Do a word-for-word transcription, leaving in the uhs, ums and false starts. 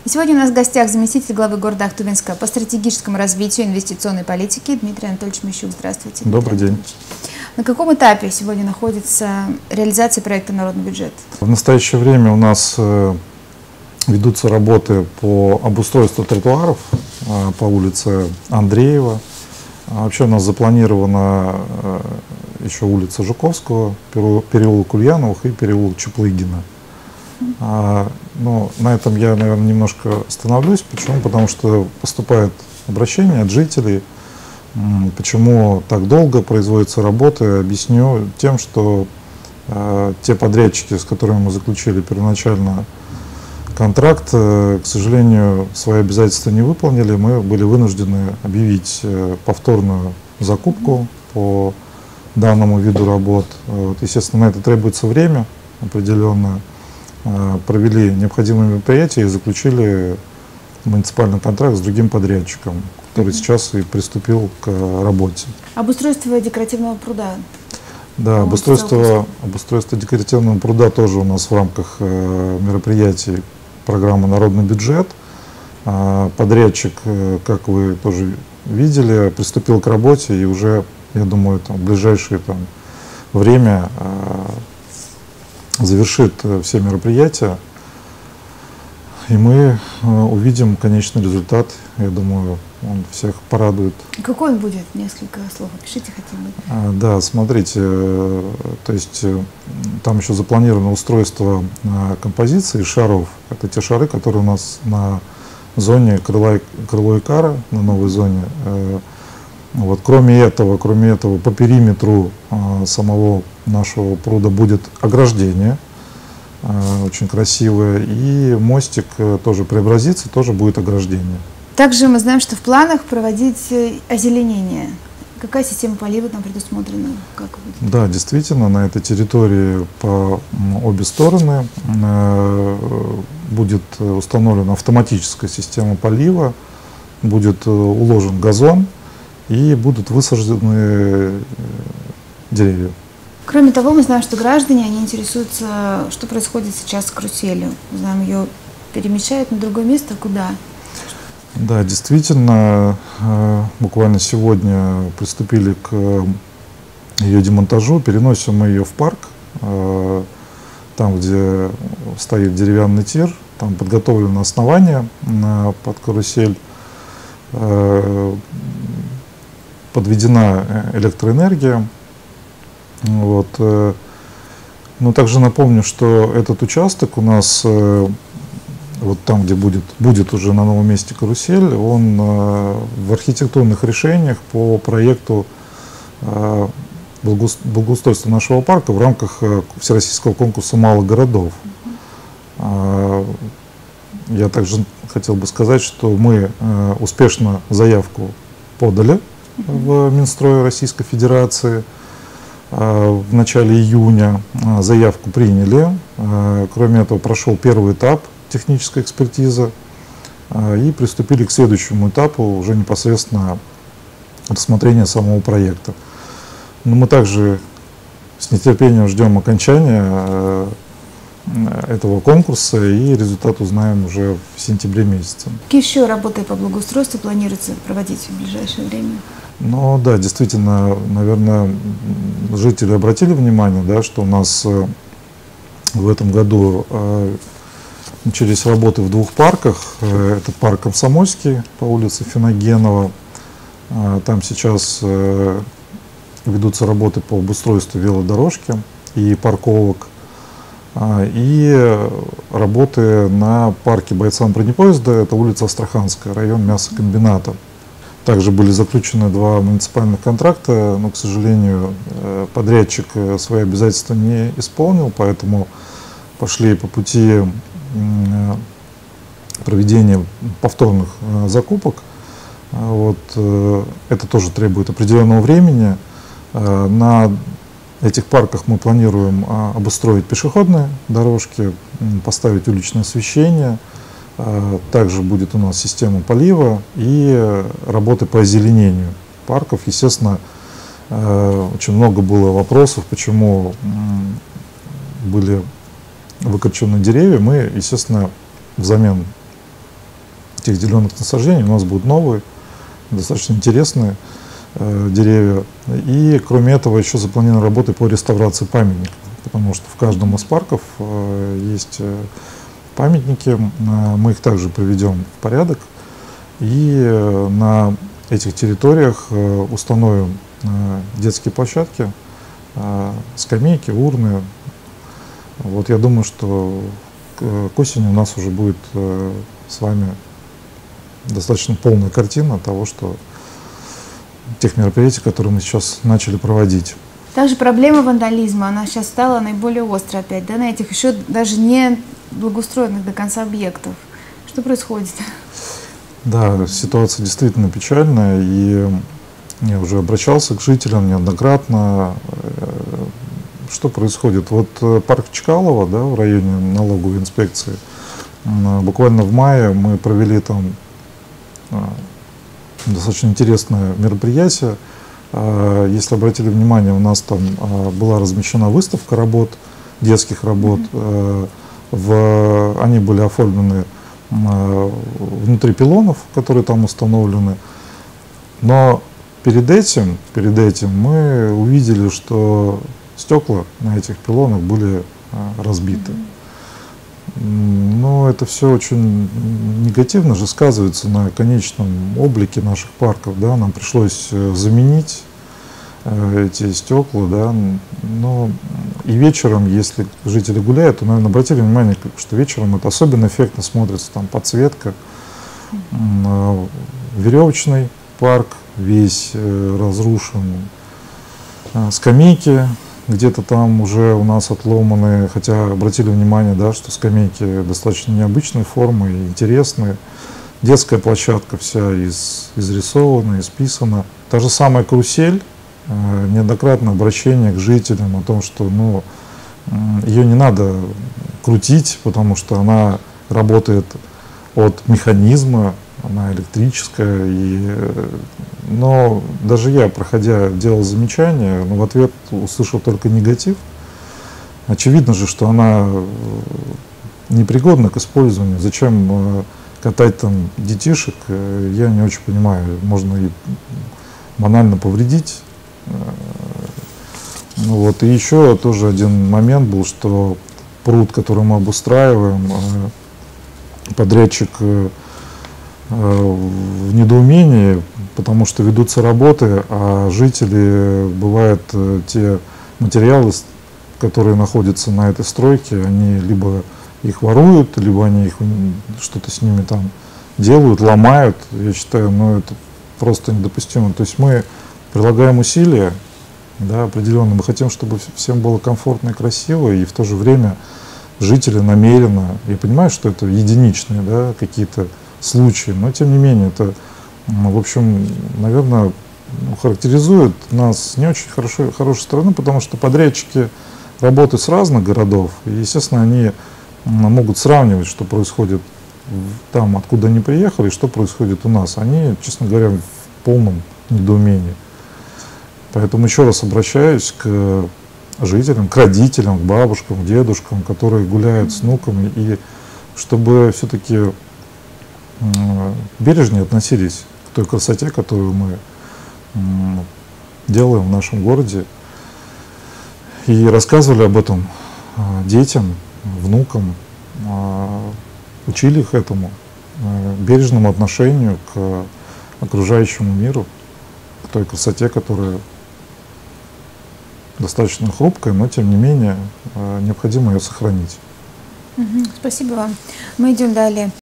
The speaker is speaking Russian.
И сегодня у нас в гостях заместитель главы города Ахтубинска по стратегическому развитию инвестиционной политики Дмитрий Анатольевич Мищук. Здравствуйте. Добрый день. На каком этапе сегодня находится реализация проекта «Народный бюджет»? В настоящее время у нас ведутся работы по обустройству тротуаров по улице Андреева. Вообще у нас запланирована еще улица Жуковского, переулок Ульяновых и переулок Чаплыгина. А, ну, на этом я, наверное, немножко остановлюсь. Почему? Потому что поступает обращение от жителей. Почему так долго производятся работы? Объясню тем, что э, те подрядчики, с которыми мы заключили первоначально контракт, э, к сожалению, свои обязательства не выполнили. Мы были вынуждены объявить э, повторную закупку по данному виду работ. Вот, естественно, на это требуется время определенное. Провели необходимые мероприятия и заключили муниципальный контракт с другим подрядчиком, который сейчас и приступил к работе. Обустройство декоративного пруда. Да, обустройство, обустройство декоративного пруда тоже у нас в рамках э, мероприятий программы «Народный бюджет». Э, подрядчик, э, как вы тоже видели, приступил к работе и уже, я думаю, там, в ближайшее там, время э, завершит все мероприятия, и мы э, увидим конечный результат. Я думаю, он всех порадует. Какой он будет? Несколько слов опишите хотя бы. А, да, смотрите, э, то есть э, там еще запланировано устройство э, композиции шаров. Это те шары, которые у нас на зоне крыла, крыло Икара, на новой зоне. Э, Вот, кроме этого, кроме этого, по периметру э, самого нашего пруда будет ограждение, э, очень красивое, и мостик э, тоже преобразится, тоже будет ограждение. Также мы знаем, что в планах проводить озеленение. Какая система полива там предусмотрена? Как будет? Да, действительно, на этой территории по обе стороны э, будет установлена автоматическая система полива, будет э, уложен газон, и будут высажены деревья. Кроме того, мы знаем, что граждане, они интересуются, что происходит сейчас с каруселью. Мы знаем, ее перемещают на другое место. Куда? Да, действительно, буквально сегодня приступили к ее демонтажу. Переносим мы ее в парк, там, где стоит деревянный тир. Там подготовлено основание под карусель. Подведена электроэнергия. Вот. Но также напомню, что этот участок у нас, вот там, где будет, будет уже на новом месте карусель, он в архитектурных решениях по проекту благоустройства нашего парка в рамках всероссийского конкурса малых городов. Я также хотел бы сказать, что мы успешно заявку подали в Минстрой Российской Федерации. В начале июня заявку приняли. Кроме этого, прошел первый этап технической экспертизы и приступили к следующему этапу, уже непосредственно рассмотрения самого проекта. Но мы также с нетерпением ждем окончания этого конкурса, и результат узнаем уже в сентябре месяце. Какие еще работы по благоустройству планируется проводить в ближайшее время? Ну да, действительно, наверное, жители обратили внимание, да, что у нас в этом году э, начались работы в двух парках. Это парк Комсомольский по улице Финогенова. Э, там сейчас э, ведутся работы по обустройству велодорожки и парковок. Э, и работы на парке бойцам бронепоезда, это улица Астраханская, район мясокомбината. Также были заключены два муниципальных контракта, но, к сожалению, подрядчик свои обязательства не исполнил, поэтому пошли по пути проведения повторных закупок. Вот. Это тоже требует определенного времени. На этих парках мы планируем обустроить пешеходные дорожки, поставить уличное освещение. Также будет у нас система полива и работы по озеленению парков. Естественно, очень много было вопросов, почему были выкорчеваны деревья. Мы, естественно, взамен тех зеленых насаждений. У нас будут новые, достаточно интересные э, деревья. И кроме этого еще запланированы работы по реставрации памятников, потому что в каждом из парков э, есть э, памятники, э, мы их также приведем в порядок. И э, на этих территориях э, установим э, детские площадки, э, скамейки, урны. Вот я думаю, что к, к осени у нас уже будет э, с вами достаточно полная картина того, что тех мероприятий, которые мы сейчас начали проводить. Также проблема вандализма, она сейчас стала наиболее острой опять, да, на этих еще даже не благоустроенных до конца объектов. Что происходит? Да, ситуация действительно печальная, и я уже обращался к жителям неоднократно. Что происходит? Вот парк Чкалова, да, в районе налоговой инспекции, буквально в мае мы провели там достаточно интересное мероприятие. Если обратили внимание, у нас там была размещена выставка работ, детских работ. Mm-hmm. в, они были оформлены внутри пилонов, которые там установлены. Но перед этим, перед этим мы увидели, что стекла на этих пилонах были разбиты. Mm-hmm. Но это все очень негативно же сказывается на конечном облике наших парков. Да? Нам пришлось заменить э, эти стекла. Да? Но и вечером, если жители гуляют, то, наверное, обратили внимание, что вечером это особенно эффектно смотрится. Там подсветка, э, веревочный парк весь э, разрушен, э, скамейки где-то там уже у нас отломаны, хотя обратили внимание, да, что скамейки достаточно необычной формы, интересные. Детская площадка вся из, изрисована, исписана. Та же самая карусель, э, неоднократное обращение к жителям о том, что ну, э, ее не надо крутить, потому что она работает от механизма, она электрическая. И, э, но даже я, проходя, делал замечание, но в ответ услышал только негатив. Очевидно же, что она непригодна к использованию. Зачем катать там детишек, я не очень понимаю. Можно и банально повредить. Ну вот. И еще тоже один момент был, что пруд, который мы обустраиваем, подрядчик в недоумении, потому что ведутся работы, а жители, бывают, те материалы, которые находятся на этой стройке, они либо их воруют, либо они их что-то с ними там делают, ломают. Я считаю, ну это просто недопустимо. То есть мы прилагаем усилия, да, определенно. Мы хотим, чтобы всем было комфортно и красиво, и в то же время жители намеренно, я понимаю, что это единичные, да, какие-то случаи, но тем не менее это, в общем, наверное, характеризует нас с не очень хорошей, хорошей стороны, потому что подрядчики работают с разных городов, и, естественно, они могут сравнивать, что происходит там, откуда они приехали, и что происходит у нас. Они, честно говоря, в полном недоумении. Поэтому еще раз обращаюсь к жителям, к родителям, к бабушкам, к дедушкам, которые гуляют с внуками, и чтобы все-таки бережнее относились к той красоте, которую мы делаем в нашем городе, и рассказывали об этом детям, внукам, учили их этому бережному отношению к окружающему миру, к той красоте, которая достаточно хрупкая, но тем не менее необходимо ее сохранить. Спасибо вам. Мы идем далее.